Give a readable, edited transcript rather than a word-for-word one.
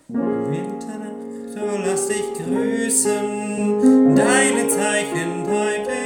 Winternacht, oh lass dich grüßen, deine Zeichen heute